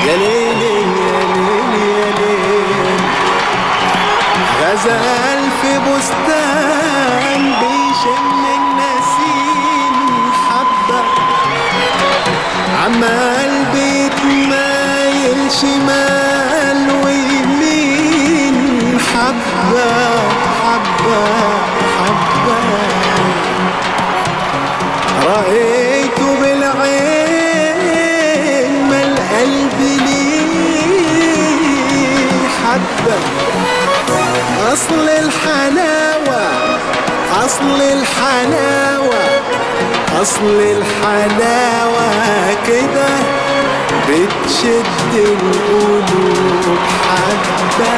يا ليل يا ليل يا ليل. غزال في بستان بيشم النسيم حبة، عمال بيتمايل شمال ويمين حبة حبة حبة. رأيته بالعين ما القلب ليه حبة. أصل الحلاوة أصل الحلاوة أصل الحلاوة كده بتشد القلوب حبة.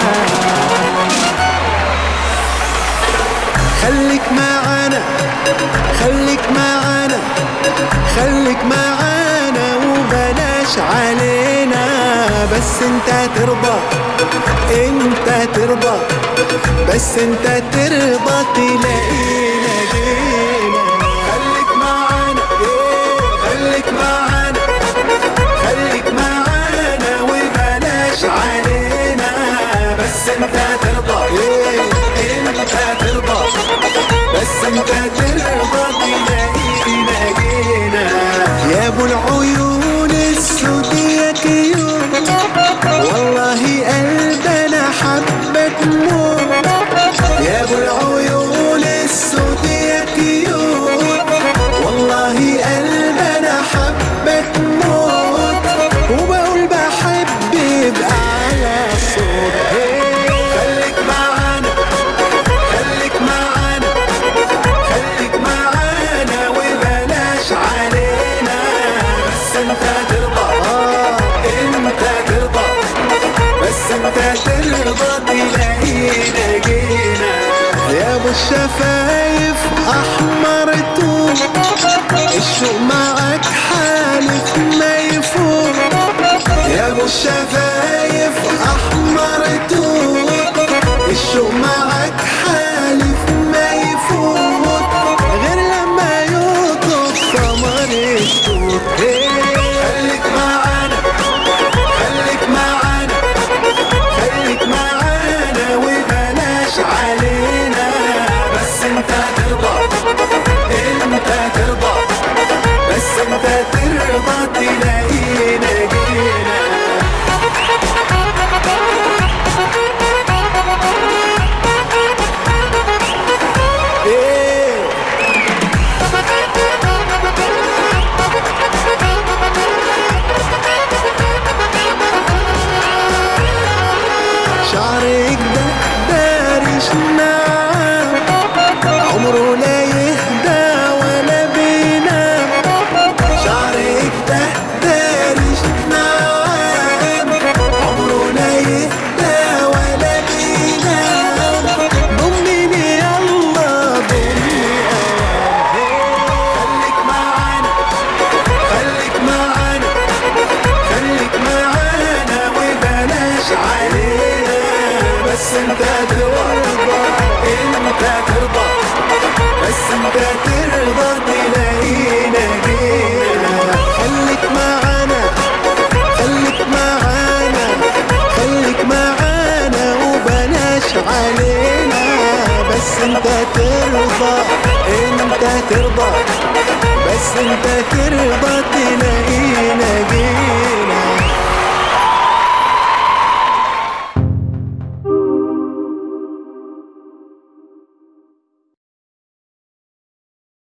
خليك معانا خليك معانا خليك معانا وبلاش علينا، بس انت ترضى انت ترضى، بس انت ترضى تلاقينا جينا. خليك معانا خليك معانا خليك معانا وبلاش علينا، بس انت ترضى انت ترضى، بس انت ترضى تلاقينا جينا. يا ابو العيون السود يا كيوت، والله قلبنا حبك موت. يا ابو العيون السود يا كيوت، والله قلبنا حبك موت. وبقول بحب يبقى على صوت. خليك معانا خليك معانا خليك معانا وبلاش علينا، بس انت ترضى انت ترضى، بس انت ترضى تلاقينا جينا. يا ابو الشفايف احمر طول، الشوق معاك حالف ما يفوق. يا ابو الشفايف احمر طول، الشوق معاك حالف ما يفوق، غير لما يطلب ثمر التوت. خليك معانا خليك معانا خليك معانا وبلاش علينا، بس انت ترضى انت ترضى، بس انت ترضى تلاقينا جينا. شعرك ده دارش ناعم، عمره لا يهدى ولا بينام. شعرك ده دارش ناعم، عمره لا يهدى ولا بينام. ضمني يلا ضمني خليك معانا خليك معانا خليك معانا وبلاش علينا، بس انت ترضى انت ترضى، بس انت ترضى تلاقينا جينا. خليك معانا خليك معانا خليك معانا وبلاش علينا، بس انت ترضى انت ترضى، بس انت ترضى تلاقينا جينا.